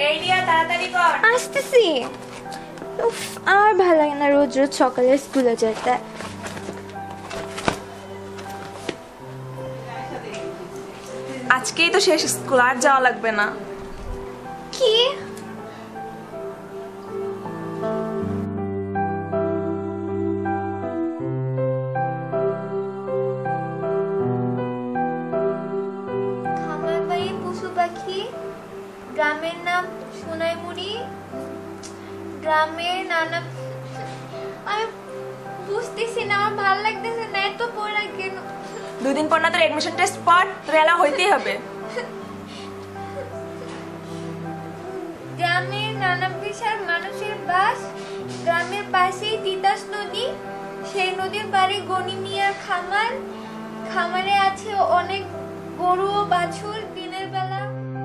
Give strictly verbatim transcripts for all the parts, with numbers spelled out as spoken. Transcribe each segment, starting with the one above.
এই রিয়া তাড়াতাড়ি কর। আসতেছি। উফ, আর ভালো লাগে না রোজ রোজ সকালে স্কুলে যেতে। আজকেই তো শেষ স্কুল, আর যাওয়া লাগবে না। কি? খামার বাড়ি পশু পাখি, গ্রামের নাম সোনাইমুড়ি, গ্রামের নানা। আমি বুঝতেছি না, আমার ভালো লাগতেছে না। এত পড়া কেন? দুই দিন পর না তোর এডমিশন টেস্ট পর, তোর এলা হইতেই হবে। গ্রামের নানা পেশার মানুষের বাস, গ্রামের পাশেই তিতাস নদী, সেই নদীর পাড়ে গনি মিয়ার খামার, খামারে আছে অনেক গরু ও বাছুর। দিনের বেলা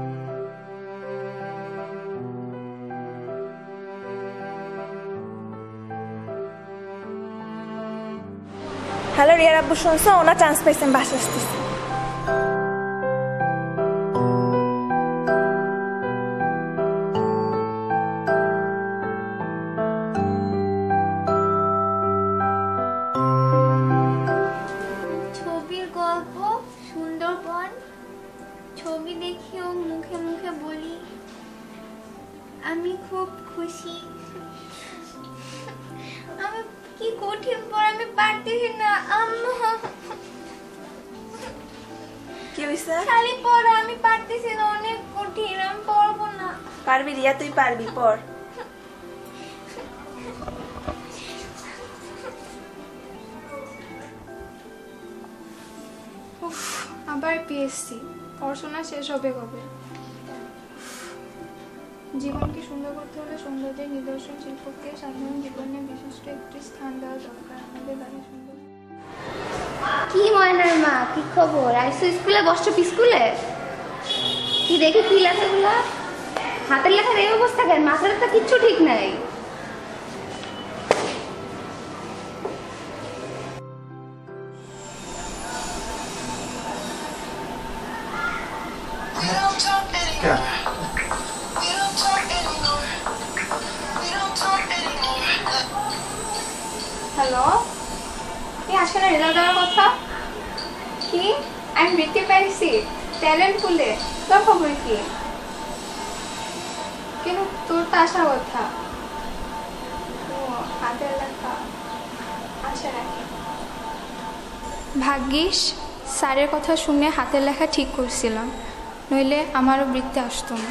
হ্যালো রিয়ার আব্বু, শুনছো? ওনা চান্স পাইছেন, বাস আসতেছে। ছবির গল্প সুন্দরবন, ছবি দেখিও মুখে মুখে বলি আমি খুব খুশি। আমি কি কঠিন পড়া, আমি পারতেছি না আম্মু। কি হইছে? খালি পড়া, আমি পারতেছি না, অনেক কঠিন, আমি পড়বো না। পারবি রিয়া, তুই পারবি, পড়। উফ, আবার পিএসসি, পড়াশোনা শেষ হবে কবে? জীবনকে সুন্দর করতে হলে সৌন্দর্যের নিদর্শন শিল্পকে সাধারণ জীবনে বিশিষ্ট একটি স্থান দেওয়া দরকার। আমাদের বাড়ি সুন্দর। কি ময়নার মা, কি খবর? আইসো স্কুলে, বসছো স্কুলে? কি দেখে কি লেখাগুলা? হাতের লেখার এই অবস্থা কেন? মাথার তো কিচ্ছু ঠিক নাই। হ্যালো, কি আজকে না রেজাল্ট দেওয়ার কথা? কি? আমি বৃত্তি পাইছি ট্যালেন্ট পুলে। তোর খবর কি? কিন্তু তোর তো আসার কথা। ও হাতের লেখা, আচ্ছা রাখি। ভাগ্যিস স্যারের কথা শুনে হাতের লেখা ঠিক করছিলাম, নইলে আমারও বৃত্তি আসতো না।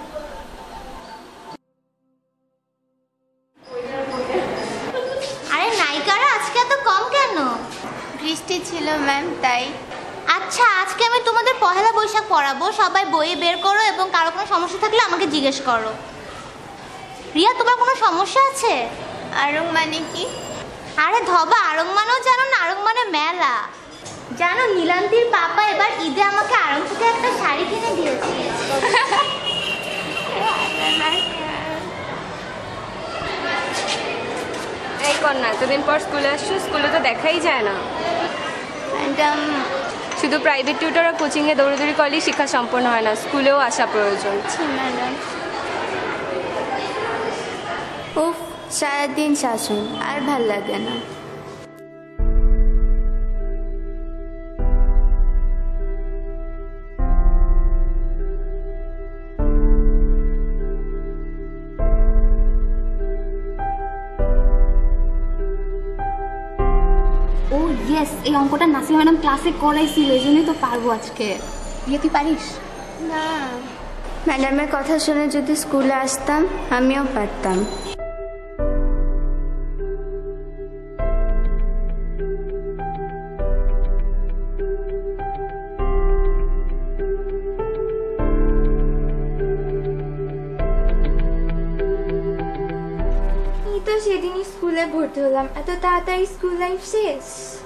আরে নায়িকারা আজকে এত কম কেন? বৃষ্টি ছিল ম্যাম, তাই। আচ্ছা, আজকে আমি তোমাদের পহেলা বৈশাখ পড়াবো। সবাই বই বের করো এবং কারো কোনো সমস্যা থাকলে আমাকে জিজ্ঞেস করো। রিয়া, তোমার কোনো সমস্যা আছে? আরং মানে কি? আরে ধবা, আরং মানেও জানো না? আরং মানে মেলা। জানো, নীলান্তির পাপা এবার ঈদে আমাকে আরং থেকে একটা শাড়ি কিনে দিয়েছে। এই কন্যা, এতদিন পর স্কুলে আসছো, স্কুলে তো দেখাই যায় না। ম্যাডাম, শুধু প্রাইভেট টিউটর আর কোচিংয়ে দৌড়াদৌড়ি করলেই শিক্ষা সম্পন্ন হয় না, স্কুলেও আসা প্রয়োজন। ম্যাডাম। উফ, সারাদিন শাসন, আর ভাল লাগে না। ও ইয়েস, এই অঙ্কটা নাসিমা ম্যাডাম ক্লাসে করাইছিল, এই জন্যই তো পারবো আজকে। রিয়া, তুই পারিস? না, ম্যাডামের কথা শুনে যদি স্কুলে আসতাম আমিও পারতাম। এই তো সেদিনই স্কুলে ভর্তি হলাম, এত তাড়াতাড়ি স্কুল লাইফ শেষ।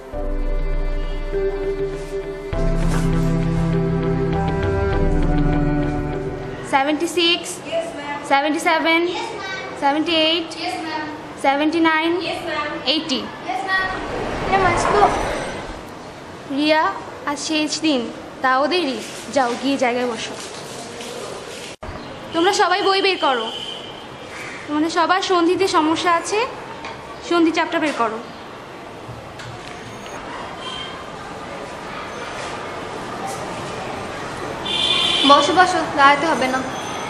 seventy-six, seventy-seven, seventy-eight, seventy-nine, eighty. Riya, আজ শেষ দিন, তাও দেরি। যাও, গিয়ে জায়গায় বসো। তোমরা সবাই বই বের করো। তোমাদের সবার সন্ধিতে সমস্যা আছে, সন্ধি চাপটা বের করো। বসো বসো, দাঁড়াতে হবে না।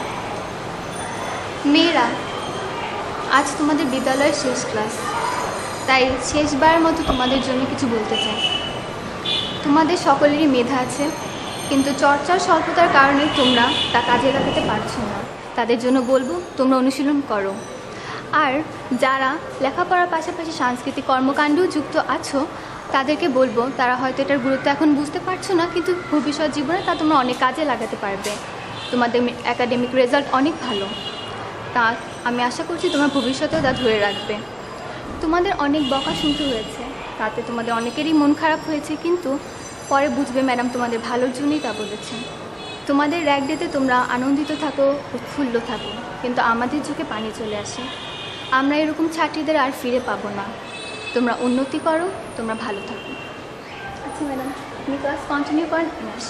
মেয়েরা, আজ তোমাদের বিদ্যালয়ের শেষ ক্লাস, তাই শেষবারের মতো তোমাদের জন্য কিছু বলতে চাই। তোমাদের সকলেরই মেধা আছে, কিন্তু চর্চার স্বল্পতার কারণে তোমরা তা কাজে লাগাতে পারছো না। তাদের জন্য বলবো তোমরা অনুশীলন করো। আর যারা লেখাপড়ার পাশাপাশি সাংস্কৃতিক কর্মকাণ্ডেও যুক্ত আছো, তাদেরকে বলবো তারা হয়তো এটার গুরুত্ব এখন বুঝতে পারছো না, কিন্তু ভবিষ্যৎ জীবনে তা তোমরা অনেক কাজে লাগাতে পারবে। তোমাদের একাডেমিক রেজাল্ট অনেক ভালো, তা আমি আশা করছি তোমরা ভবিষ্যতেও তা ধরে রাখবে। তোমাদের অনেক বকা শুনতে হয়েছে, তাতে তোমাদের অনেকেরই মন খারাপ হয়েছে, কিন্তু পরে বুঝবে ম্যাডাম তোমাদের ভালোর জন্যই তা বলেছেন। তোমাদের র্যাক ডেতে তোমরা আনন্দিত থাকো, উৎফুল্ল থাকো, কিন্তু আমাদের চোখে পানি চলে আসে। আমরা এরকম ছাত্রীদের আর ফিরে পাবো না। তোমরা উন্নতি করো, তোমরা ভালো থাকো। আচ্ছা ম্যাডাম, আপনি ক্লাস কন্টিনিউ করেন।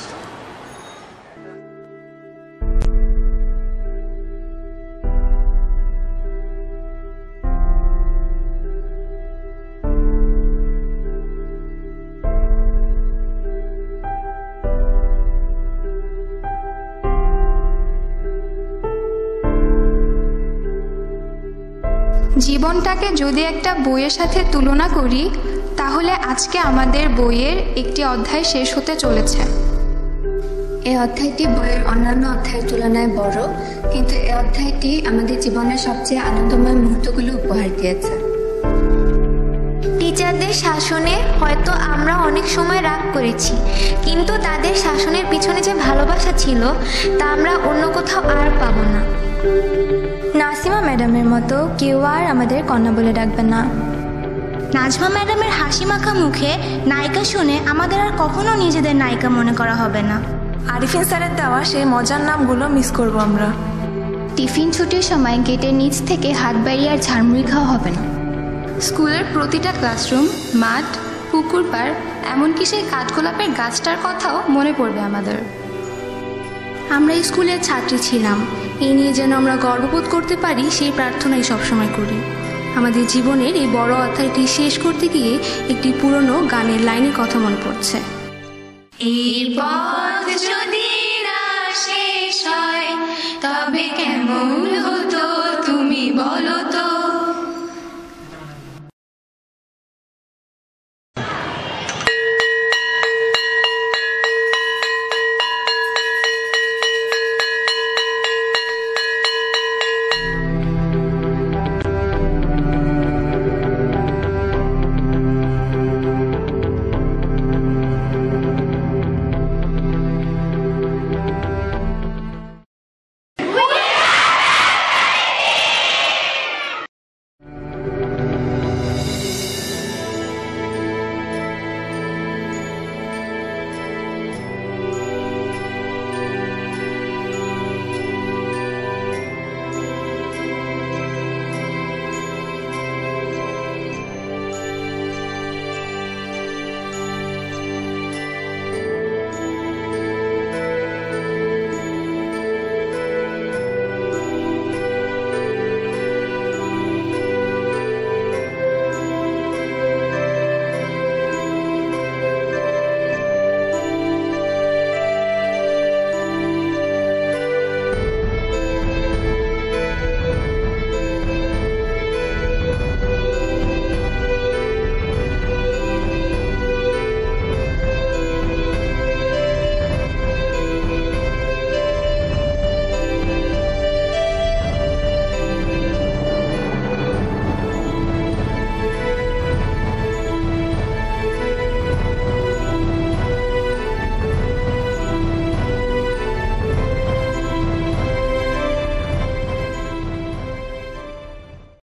জীবনটাকে যদি একটা বইয়ের সাথে তুলনা করি, তাহলে আজকে আমাদের বইয়ের একটি অধ্যায় শেষ হতে চলেছে। এই অধ্যায়টি বইয়ের অন্যান্য অধ্যায়ের তুলনায় বড়, কিন্তু এই অধ্যায়টি আমাদের জীবনের সবচেয়ে আনন্দময় মুহূর্তগুলো উপহার দিয়েছে। টিচারদের শাসনে হয়তো আমরা অনেক সময় রাগ করেছি, কিন্তু তাদের শাসনের পিছনে যে ভালোবাসা ছিল তা আমরা অন্য কোথাও আর পাবো না। নাসিমা ম্যাডামের মতো কেউ আর আমাদের কন্যা বলে ডাকবে না। নাজমা ম্যাডামের হাসি মাখা মুখে নায়িকা শুনে আমাদের আর কখনো নিজেদের নায়িকা মনে করা হবে না। আরিফিন স্যারের দেওয়া সেই মজার নামগুলো মিস করব আমরা। টিফিন ছুটির সময় গেটের নিচ থেকে হাত বাড়িয়ে আর ঝাড়মুড়ি খাওয়া হবে না। স্কুলের প্রতিটা ক্লাসরুম, মাঠ, পুকুর পাড়, এমনকি সেই কাঠগোলাপের গাছটার কথাও মনে পড়বে আমাদের। আমরা স্কুলের ছাত্রী ছিলাম, এই নিয়ে যেন আমরা গর্ববোধ করতে পারি সেই প্রার্থনাই সবসময় করি। আমাদের জীবনের এই বড় অধ্যায়টি শেষ করতে গিয়ে একটি পুরনো গানের লাইনের কথা মনে পড়ছে। এই পথ যদি না শেষ হয় তবে